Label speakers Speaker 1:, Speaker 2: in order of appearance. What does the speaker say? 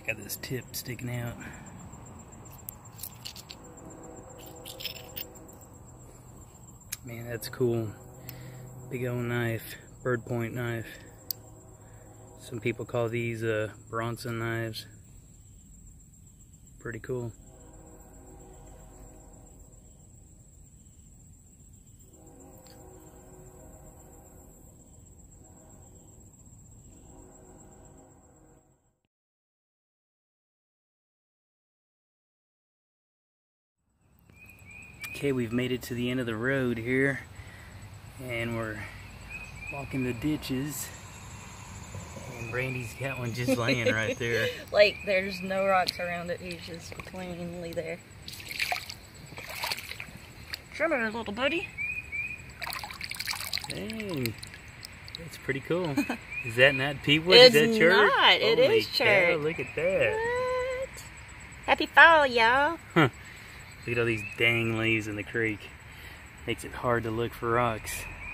Speaker 1: Got this tip sticking out. Man, that's cool. Big old knife, bird point knife. Some people call these Bronson knives. Pretty cool. Okay, we've made it to the end of the road here, and we're walking the ditches, and Brandy's got one just laying right there.
Speaker 2: Like there's no rocks around it, he's just plainly there. Come here, little buddy.
Speaker 1: Dang, that's pretty cool. Is that not peatwood?
Speaker 2: It's
Speaker 1: is that chert?
Speaker 2: not, it
Speaker 1: Holy
Speaker 2: is chert.
Speaker 1: cow, look at that.
Speaker 2: What? Happy fall, y'all.
Speaker 1: Look at all these dang leaves in the creek. Makes it hard to look for rocks.